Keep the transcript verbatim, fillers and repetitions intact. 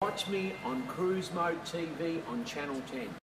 Watch me on Cruise Mode T V on Channel ten.